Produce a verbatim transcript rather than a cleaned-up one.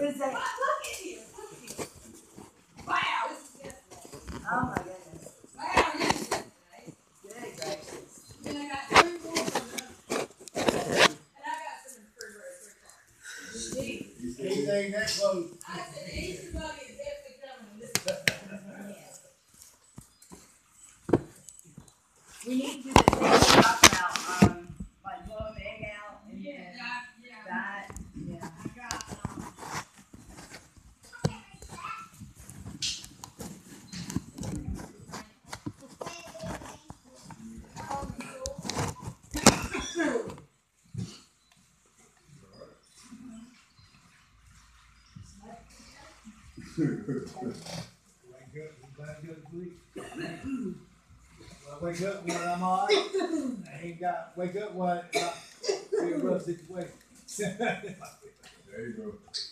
Because they, Look at him. Look at him. Wow, this is yesterday. oh my goodness. Wow, this is yesterday. Good gracious. And I got three more of them. And I got some in the refrigerator. Jeez. Anything that close. I said the Easter bunny is definitely coming. This Yes. We need to do the thing we talked about, um, like blowing the egg out and yeah, and yeah, yeah. that. Yeah. I got um. Wake up, everybody go to sleep. Well, I wake up when I'm all right. I ain't got, wake up when it's not be a rough situation. There you go.